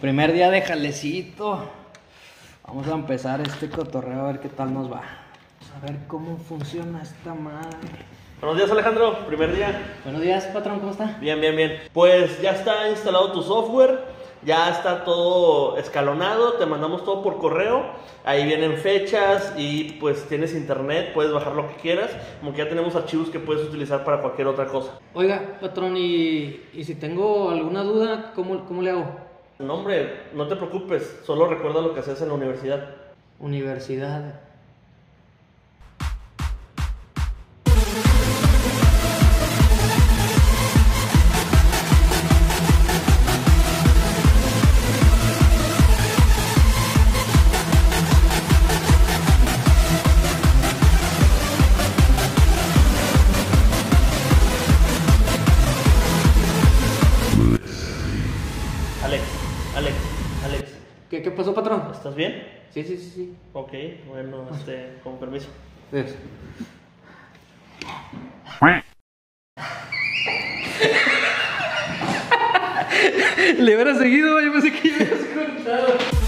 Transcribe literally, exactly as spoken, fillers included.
Primer día de jalecito. Vamos a empezar este cotorreo a ver qué tal nos va. Vamos a ver cómo funciona esta madre. Buenos días, Alejandro, primer día. Buenos días, patrón, ¿cómo está? Bien, bien, bien. Pues ya está instalado tu software, ya está todo escalonado, te mandamos todo por correo. Ahí vienen fechas y pues tienes internet, puedes bajar lo que quieras. Como que ya tenemos archivos que puedes utilizar para cualquier otra cosa. Oiga, patrón, y, y si tengo alguna duda, ¿cómo, cómo le hago? No, hombre, no te preocupes, solo recuerda lo que haces en la universidad. Universidad. Alex, Alex, Alex, ¿Qué, qué pasó, patrón? ¿estás bien? Sí, sí, sí, sí. Ok, bueno, este, con permiso. Pues. Le hubiera seguido, yo pensé que ya hubieras cortado.